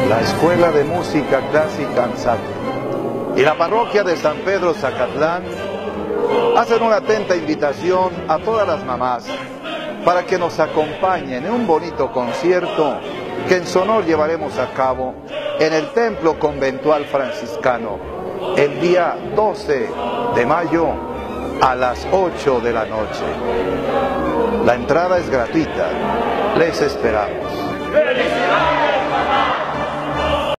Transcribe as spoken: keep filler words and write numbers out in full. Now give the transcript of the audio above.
la Escuela de Música Clásica ANSAT y la Parroquia de San Pedro Zacatlán hacen una atenta invitación a todas las mamás para que nos acompañen en un bonito concierto que en Sonor llevaremos a cabo en el Templo Conventual Franciscano el día doce de mayo a las ocho de la noche. La entrada es gratuita. Les esperamos.